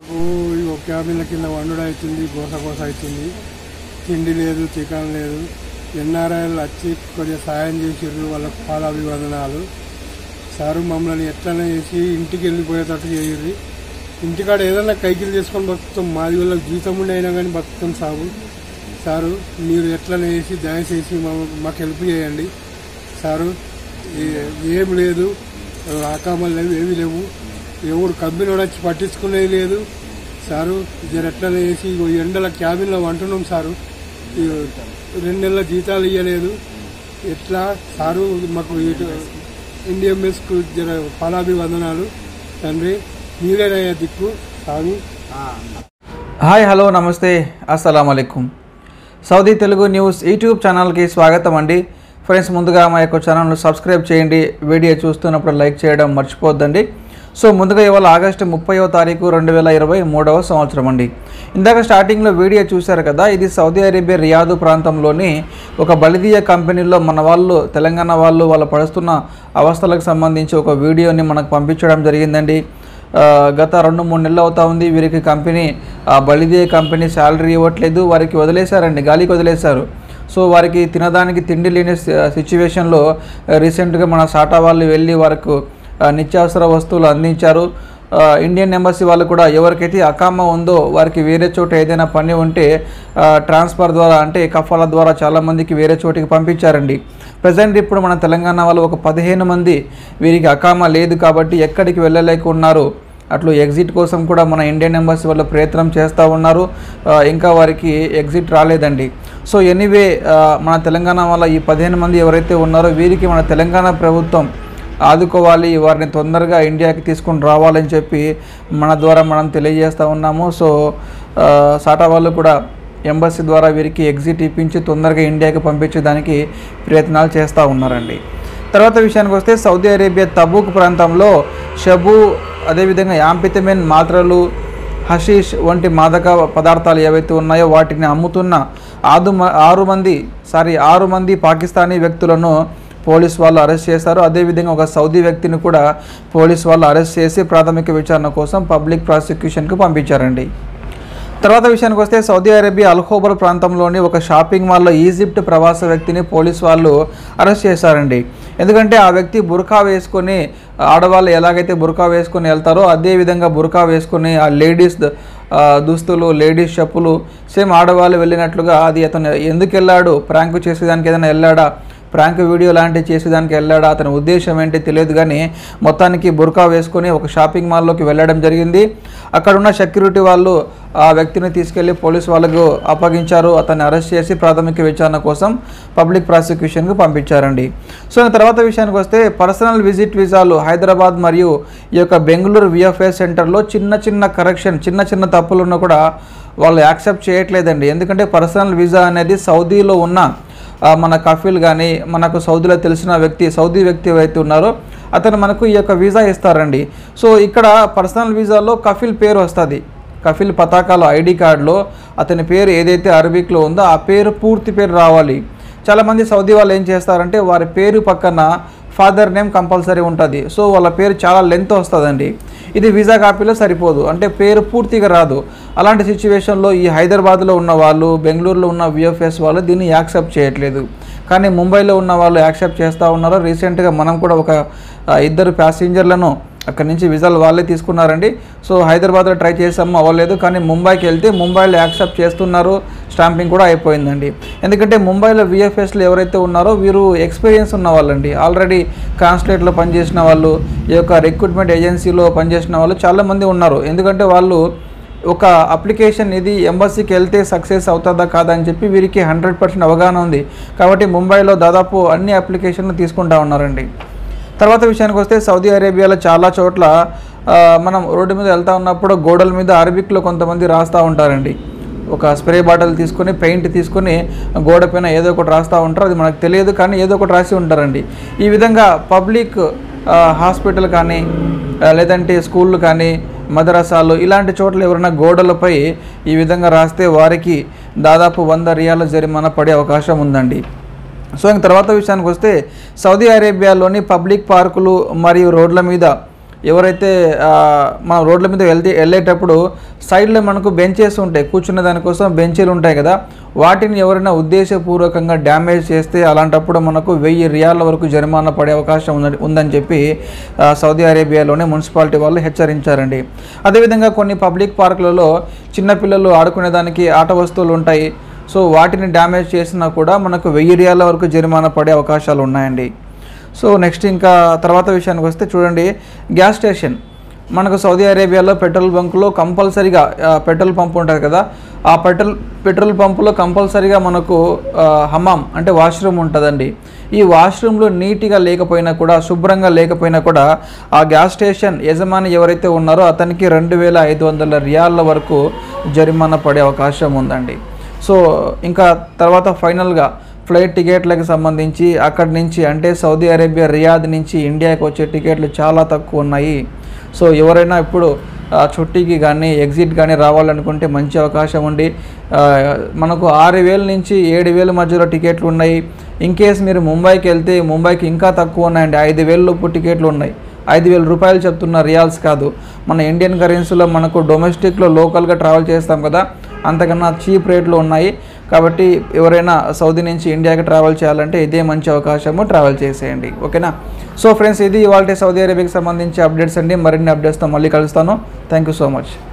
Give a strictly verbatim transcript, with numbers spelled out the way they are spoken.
క్యాబిన్ల కింద వండుడు అవుతుంది, గోస గోస అవుతుంది, తిండి లేదు, చికెన్ లేదు. ఎన్ఆర్ఐలు వచ్చి కొద్దిగా సాయం చేసిర్రు, వాళ్ళకు పాదాభివందనాలు. సారు మమ్మల్ని ఎట్లనే చేసి ఇంటికి వెళ్ళిపోయేటట్టు చేయర్రి. ఇంటికాడ ఏదైనా కైకిలు చేసుకొని బతుకుతాం, మాది వాళ్ళకి జీతం ఉండి అయినా కానీ బతుకుతాం సాగు. సారు మీరు ఎట్లనే చేసి దయచేసి మాకు హెల్ప్ చేయండి సారు. ఏం లేదు, ఆకామాలు లేవు, ఏమీ లేవు. ఎవడు కంపెనీ వచ్చి పట్టించుకునేది లేదు సారు. జర ఎట్లనే చేసి ఎండల క్యాబిన్లో వంటున్నాం సారు. రెండు నెలల జీతాలు ఇవ్వలేదు. ఎట్లా సారు మాకు ఇండియన్ మెస్కు జర పాలాభివందనాలు తండ్రి, మీరేనయ్యా దిక్కు సాగు. హాయ్, హలో, నమస్తే, అస్సలం అలైకుం. సౌదీ తెలుగు న్యూస్ యూట్యూబ్ ఛానల్కి స్వాగతం అండి. ఫ్రెండ్స్, ముందుగా మా యొక్క ఛానల్ను సబ్స్క్రైబ్ చేయండి. వీడియో చూస్తున్నప్పుడు లైక్ చేయడం మర్చిపోద్దండి. సో ముందుగా ఇవాళ ఆగస్టు ముప్పైవ తారీఖు రెండు వేల ఇరవై మూడవ సంవత్సరం అండి. ఇందాక స్టార్టింగ్లో వీడియో చూశారు కదా, ఇది సౌదీ అరేబియా రియాదు ప్రాంతంలోని ఒక బలిదీయ కంపెనీలో మన వాళ్ళు తెలంగాణ వాళ్ళు వాళ్ళు పడుతున్న అవస్థలకు సంబంధించి ఒక వీడియోని మనకు పంపించడం జరిగిందండి. గత రెండు మూడు నెలలు అవుతా ఉంది. వీరికి కంపెనీ బలిదీయ కంపెనీ శాలరీ ఇవ్వట్లేదు, వారికి వదిలేశారండి, గాలికి వదిలేశారు. సో వారికి తినడానికి తిండి లేని సిచ్యువేషన్లో రీసెంట్గా మన సాటా వాళ్ళు వెళ్ళి వారికి నిత్యావసర వస్తువులు అందించారు. ఇండియన్ ఎంబసీ వాళ్ళు కూడా ఎవరికైతే అకామా ఉందో వారికి వేరే చోట ఏదైనా పని ఉంటే ట్రాన్స్ఫర్ ద్వారా అంటే కఫాల ద్వారా చాలామందికి వేరే చోటికి పంపించారండి. ప్రజెంట్ ఇప్పుడు మన తెలంగాణ వాళ్ళు ఒక పదిహేను మంది వీరికి అకామా లేదు కాబట్టి ఎక్కడికి వెళ్ళలేకున్నారు. అట్లు ఎగ్జిట్ కోసం కూడా మన ఇండియన్ ఎంబసీ వాళ్ళు ప్రయత్నం చేస్తూ ఉన్నారు, ఇంకా వారికి ఎగ్జిట్ రాలేదండి. సో ఎనీవే మన తెలంగాణ వాళ్ళ ఈ పదిహేను మంది ఎవరైతే ఉన్నారో వీరికి మన తెలంగాణ ప్రభుత్వం ఆదుకోవాలి, వారిని తొందరగా ఇండియాకి తీసుకొని రావాలని చెప్పి మన ద్వారా మనం తెలియజేస్తూ ఉన్నాము. సో సాటా వాళ్ళు కూడా ఎంబసీ ద్వారా వీరికి ఎగ్జిట్ ఇప్పించి తొందరగా ఇండియాకి పంపించేదానికి ప్రయత్నాలు చేస్తూ ఉన్నారండి. తర్వాత విషయానికి వస్తే సౌదీ అరేబియా తబూక్ ప్రాంతంలో షబు, అదేవిధంగా యాంపితమిన్ మాత్రలు, హషీష్ వంటి మాదక పదార్థాలు ఏవైతే ఉన్నాయో వాటిని అమ్ముతున్న ఆరు ఆరు మంది సారీ ఆరు మంది పాకిస్తానీ వ్యక్తులను పోలీస్ వాళ్ళు అరెస్ట్ చేశారు. అదేవిధంగా ఒక సౌదీ వ్యక్తిని కూడా పోలీస్ వాళ్ళు అరెస్ట్ చేసి ప్రాథమిక విచారణ కోసం పబ్లిక్ ప్రాసిక్యూషన్కి పంపించారండి. తర్వాత విషయానికి వస్తే సౌదీ అరేబియా అల్ఖోబర్ ప్రాంతంలోని ఒక షాపింగ్ మాల్లో ఈజిప్ట్ ప్రవాస వ్యక్తిని పోలీస్ వాళ్ళు అరెస్ట్ చేశారండి. ఎందుకంటే ఆ వ్యక్తి బుర్కా వేసుకొని, ఆడవాళ్ళు ఎలాగైతే బుర్కా వేసుకొని వెళ్తారో అదేవిధంగా బుర్కా వేసుకొని ఆ లేడీస్ దుస్తులు, లేడీస్ చెప్పులు సేమ్ ఆడవాళ్ళు వెళ్ళినట్లుగా అది అతను ఎందుకు వెళ్ళాడు, ప్రాంక్ చేసేదానికి ఏదైనా వెళ్ళాడా, ప్రాంక్ వీడియో లాంటివి చేసేదానికి వెళ్ళాడా, అతని ఉద్దేశం ఏంటి తెలియదు, కానీ మొత్తానికి బుర్కా వేసుకొని ఒక షాపింగ్ మాల్లోకి వెళ్ళడం జరిగింది. అక్కడ ఉన్న సెక్యూరిటీ వాళ్ళు ఆ వ్యక్తిని తీసుకెళ్లి పోలీసు వాళ్ళకు అప్పగించారు. అతన్ని అరెస్ట్ చేసి ప్రాథమిక విచారణ కోసం పబ్లిక్ ప్రాసిక్యూషన్కు పంపించారండి. సో తర్వాత విషయానికి వస్తే పర్సనల్ విజిట్ వీసాలు హైదరాబాద్ మరియు ఈ యొక్క బెంగళూరు విఎఫ్ఎస్ సెంటర్లో చిన్న చిన్న కరెక్షన్, చిన్న చిన్న తప్పులున్నా కూడా వాళ్ళు యాక్సెప్ట్ చేయట్లేదండి. ఎందుకంటే పర్సనల్ వీసా అనేది సౌదీలో ఉన్న మన కఫీల్ కానీ మనకు సౌదీలో తెలిసిన వ్యక్తి, సౌదీ వ్యక్తి ఎవరైతే ఉన్నారో అతను మనకు ఈ యొక్క వీసా ఇస్తారండి. సో ఇక్కడ పర్సనల్ వీసాలో కఫీల్ పేరు వస్తుంది. కఫీల్ పతాకాలో ఐడి కార్డులో అతని పేరు ఏదైతే అరబిక్లో ఉందో ఆ పేరు పూర్తి పేరు రావాలి. చాలామంది సౌదీ వాళ్ళు ఏం చేస్తారంటే వారి పేరు పక్కన ఫాదర్ నేమ్ కంపల్సరీ ఉంటుంది. సో వాళ్ళ పేరు చాలా లెంత్ వస్తుందండి. ఇది వీసా కాపీలో సరిపోదు, అంటే పేరు పూర్తిగా రాదు. అలాంటి సిచ్యువేషన్లో ఈ హైదరాబాద్లో ఉన్న వాళ్ళు, బెంగళూరులో ఉన్న విఎఫ్ఎస్ వాళ్ళు దీన్ని యాక్సెప్ట్ చేయట్లేదు, కానీ ముంబైలో ఉన్న వాళ్ళు యాక్సెప్ట్ చేస్తూ ఉన్నారు. రీసెంట్గా మనం కూడా ఒక ఇద్దరు ప్యాసింజర్లను అక్కడి నుంచి వీసాలు వాళ్ళే తీసుకున్నారండి. సో హైదరాబాద్లో ట్రై చేసాము, అవ్వలేదు, కానీ ముంబైకి వెళ్తే ముంబైలో యాక్సెప్ట్ చేస్తున్నారు, స్టాంపింగ్ కూడా అయిపోయిందండి. ఎందుకంటే ముంబైలో విఎఫ్ఎస్లో ఎవరైతే ఉన్నారో వీరు ఎక్స్పీరియన్స్ ఉన్న వాళ్ళండి, ఆల్రెడీ కాన్సులేట్లో పనిచేసిన వాళ్ళు, ఈ యొక్క రిక్రూట్మెంట్ ఏజెన్సీలో పనిచేసిన వాళ్ళు చాలామంది ఉన్నారు. ఎందుకంటే వాళ్ళు ఒక అప్లికేషన్ ఇది ఎంబసీకి వెళ్తే సక్సెస్ అవుతుందా కాదా అని చెప్పి వీరికి హండ్రెడ్ పర్సెంట్ అవగాహన ఉంది. కాబట్టి ముంబైలో దాదాపు అన్ని అప్లికేషన్లు తీసుకుంటా ఉన్నారండి. తర్వాత విషయానికి వస్తే సౌదీ అరేబియాలో చాలా చోట్ల మనం రోడ్డు మీద వెళ్తూ ఉన్నప్పుడు గోడల మీద అరబిక్లో కొంతమంది రాస్తూ ఉంటారండి. ఒక స్ప్రే బాటిల్ తీసుకొని, పెయింట్ తీసుకొని గోడ పైన ఏదో ఒకటి రాస్తూ ఉంటారు. అది మనకు తెలియదు, కానీ ఏదో ఒకటి రాసి ఉంటారండి. ఈ విధంగా పబ్లిక్ హాస్పిటల్ కానీ లేదంటే స్కూళ్ళు కానీ మదరసాలు ఇలాంటి చోట్ల ఎవరైనా గోడలపై ఈ విధంగా రాస్తే వారికి దాదాపు వంద రియాల జరిమానా పడే అవకాశం ఉందండి. సో ఇంక తర్వాత విషయానికి వస్తే సౌదీ అరేబియాలోని పబ్లిక్ పార్కులు మరియు రోడ్ల మీద ఎవరైతే మనం రోడ్ల మీద వెళ్తే వెళ్ళేటప్పుడు సైడ్లో మనకు బెంచెస్ ఉంటాయి, కూర్చున్న దానికోసం బెంచీలు ఉంటాయి కదా, వాటిని ఎవరైనా ఉద్దేశపూర్వకంగా డ్యామేజ్ చేస్తే అలాంటప్పుడు మనకు వెయ్యి రియాల వరకు జరిమానా పడే అవకాశం ఉందని ఉందని చెప్పి సౌదీ అరేబియాలోనే మున్సిపాలిటీ వాళ్ళు హెచ్చరించారండి. అదేవిధంగా కొన్ని పబ్లిక్ పార్కులలో చిన్నపిల్లలు ఆడుకునేదానికి ఆట వస్తువులు ఉంటాయి. సో వాటిని డ్యామేజ్ చేసినా కూడా మనకు వెయ్యి రియాల వరకు జరిమానా పడే అవకాశాలు ఉన్నాయండి. సో నెక్స్ట్ ఇంకా తర్వాత విషయానికి వస్తే చూడండి, గ్యాస్ స్టేషన్ మనకు సౌదీ అరేబియాలో పెట్రోల్ బంకులో కంపల్సరీగా పెట్రోల్ పంప్ ఉంటుంది కదా, ఆ పెట్రోల్ పెట్రోల్ పంపులో కంపల్సరీగా మనకు హమామ్ అంటే వాష్రూమ్ ఉంటుందండి. ఈ వాష్రూమ్లో నీట్గా లేకపోయినా కూడా, శుభ్రంగా లేకపోయినా కూడా ఆ గ్యాస్ స్టేషన్ యజమాని ఎవరైతే ఉన్నారో అతనికి రెండు వేల ఐదు వందల రియాల వరకు జరిమానా పడే అవకాశం ఉందండి. సో ఇంకా తర్వాత ఫైనల్గా ఫ్లైట్ టికెట్లకు సంబంధించి అక్కడి నుంచి అంటే సౌదీ అరేబియా రియాద్ నుంచి ఇండియాకి వచ్చే టికెట్లు చాలా తక్కువ ఉన్నాయి. సో ఎవరైనా ఇప్పుడు చుట్టీకి కానీ ఎగ్జిట్ కానీ రావాలనుకుంటే మంచి అవకాశం ఉండి మనకు ఆరు వేల నుంచి ఏడు వేల మధ్యలో టికెట్లు ఉన్నాయి. ఇన్ కేస్ మీరు ముంబైకి వెళ్తే ముంబైకి ఇంకా తక్కువ ఉన్నాయండి, ఐదు వేల లోపు టికెట్లు ఉన్నాయి. ఐదు వేల రూపాయలు చెప్తున్న రియాల్స్ కాదు, మన ఇండియన్ కరెన్సీలో మనకు డొమెస్టిక్లో లోకల్గా ట్రావెల్ చేస్తాం కదా, అంతకన్నా చీప్ రేట్లో ఉన్నాయి. కాబట్టి ఎవరైనా సౌదీ నుంచి ఇండియాకి ట్రావెల్ చేయాలంటే ఇదే మంచి అవకాశము, ట్రావెల్ చేసేయండి. ఓకేనా? సో ఫ్రెండ్స్, ఇది ఇవాళ సౌదీ అరేబియాకి సంబంధించి అప్డేట్స్ అండి. మరిన్ని అప్డేట్స్తో మళ్ళీ కలుస్తాను. Thank you so much.